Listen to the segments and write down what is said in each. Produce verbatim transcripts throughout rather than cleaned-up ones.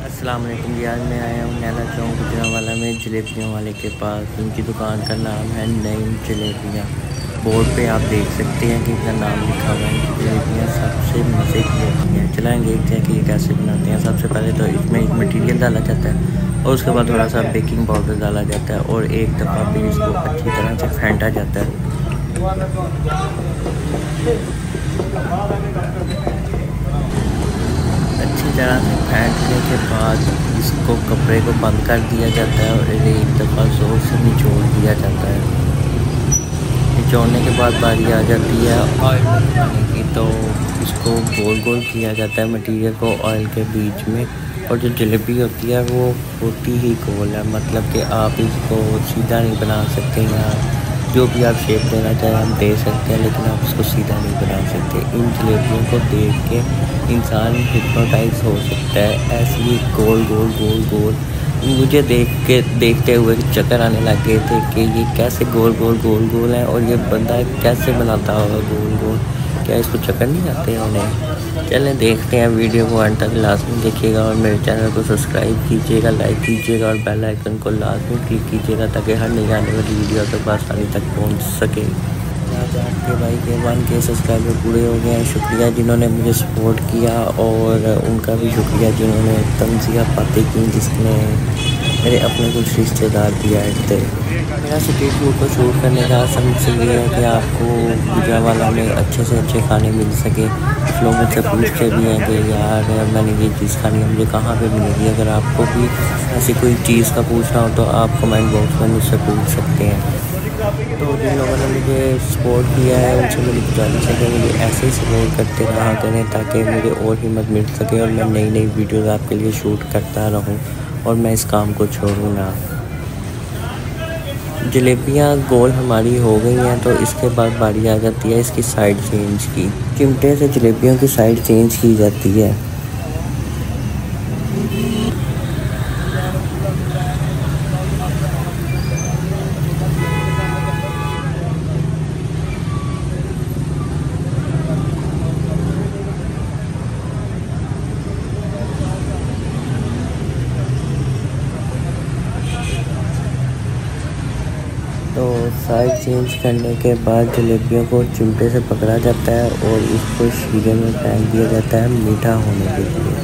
अस्सलाम वालेकुम यार, मैं आया हूँ नैना चौक गुजरांवाला में जलेबियों वाले के पास। उनकी दुकान का नाम है नईम जलेबियाँ। बोर्ड पे आप देख सकते हैं कि इनका नाम लिखा हुआ है। जलेबियाँ सबसे मज़े की होती हैं। चलाएँगे देखते हैं कि ये कैसे बनाते हैं। सबसे पहले तो इसमें एक मटीरियल डाला जाता है और उसके बाद थोड़ा सा बेकिंग पाउडर डाला जाता है और एक दफ़ा फिर इसको अच्छी तरह से फेंटा जाता है। अच्छी तरह से फेंटने के बाद इसको कपड़े को बंद कर दिया जाता है और एक दफ़ा जोर से निचोड़ दिया जाता है। निचोड़ने के बाद बारी आ जाती है ऑयल लगाने की, तो इसको गोल गोल किया जाता है मटीरियल को ऑयल के बीच में। और जो जलेबी होती है वो होती ही गोल है, मतलब कि आप इसको सीधा नहीं बना सकते या जो भी आप शेप देना चाहें हम दे सकते हैं, लेकिन आप इसको सीधा नहीं बना सकते। इन जलेबियों को देख के इंसान हिप्नोटाइज हो सकता है। ऐसे ही गोल गोल गोल गोल मुझे देख के देखते हुए चक्कर आने लग गए थे कि ये कैसे गोल गोल गोल गोल है और ये बंदा कैसे बनाता होगा गोल गोल। क्या इसको चक्कर नहीं आते उन्हें? चलें देखते हैं, वीडियो को अंत तक लाजमी देखिएगा और मेरे चैनल को सब्सक्राइब कीजिएगा, लाइक कीजिएगा और बेल आइकन को लाजमी क्लिक कीजिएगा ताकि हर नई आने वाली वीडियो आपके पास आसानी तक पहुंच सके। आज आपके भाई के वन के सब्सक्राइबर पूरे हो गए हैं। शुक्रिया जिन्होंने मुझे सपोर्ट किया और उनका भी शुक्रिया जिन्होंने तमज़िया बातें की, जिसमें मेरे अपने कुछ रिश्तेदार भी आए थे। मेरा स्ट्रीट फूड को शूट करने का असल मकसद ये है कि आपको गुजरांवाला में अच्छे से अच्छे खाने मिल सके। कुछ लोग मुझसे पूछते भी हैं कि यार मैंने ये चीज़ खानी है, मुझे कहाँ पे मिलेगी। अगर आपको भी ऐसी कोई चीज़ का पूछना हो तो आप कमेंट बॉक्स में मुझसे पूछ सकते हैं। तो जिन लोगों ने मुझे सपोर्ट किया है उनसे मेरी गुजारिश है कि मुझे ऐसे ही सपोर्ट करते रहा करें ताकि मुझे और हिम्मत मिल सके और मैं नई नई वीडियोज़ आपके लिए शूट करता रहूं और मैं इस काम को छोड़ूं ना। जलेबियाँ गोल हमारी हो गई हैं, तो इसके बाद बारी आ जाती है इसकी साइड चेंज की। चिमटे से जलेबियों की साइड चेंज की जाती है। तो साइड चेंज करने के बाद जलेबियों को चिमटे से पकड़ा जाता है और इसको शीरे में फेंक दिया जाता है मीठा होने के लिए।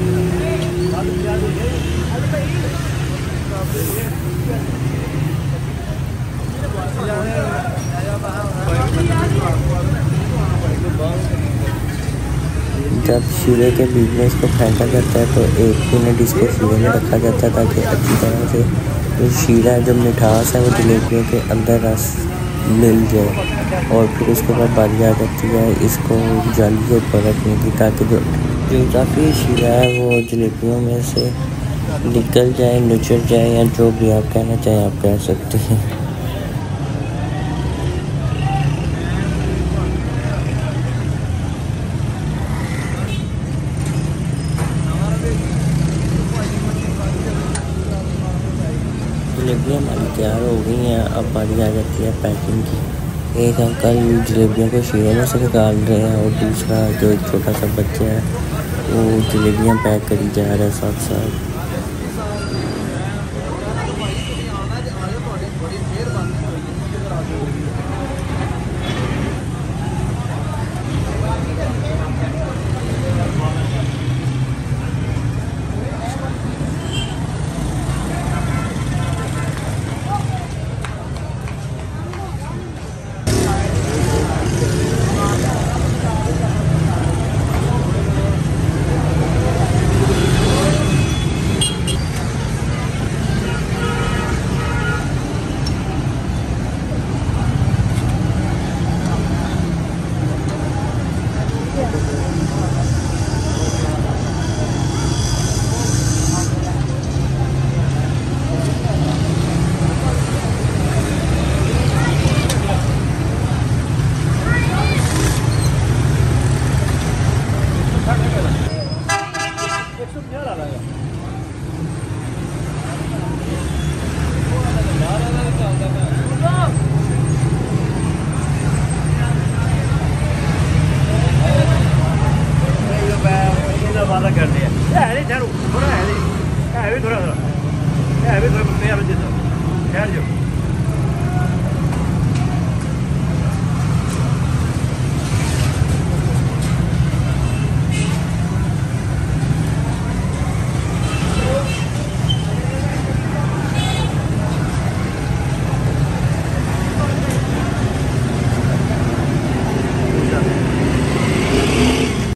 जब शीरे के बीच में इसको फेंका जाता है तो एक मिनट इसको शीरे में रखा जाता है ताकि अच्छी तरह से जो शीरा है, जो मिठास है वो जलेबियों के अंदर रस मिल जाए। और फिर उसके बाद बारी आ जाती है इसको जाली से पलटने की ताकि जो जो इजाफी शीरा है वो जलेबियों में से निकल जाए, निचर जाए या जो भी आप कहना चाहें आप कह सकते हैं। जलेबियाँ हमारी तैयार हो गई हैं। अब बारी आ जाती है पैकिंग की। एक अंकल जलेबियों को शीरे में से निकाल रहे हैं और दूसरा जो एक छोटा सा बच्चा है वो जलेबियाँ पैक करी जा रहा है साथ साथ। वादा कर दिया है नहीं, थोड़ा है नहीं। है भी थोड़ा थोड़ा है भी थोड़ा ठहर जाओ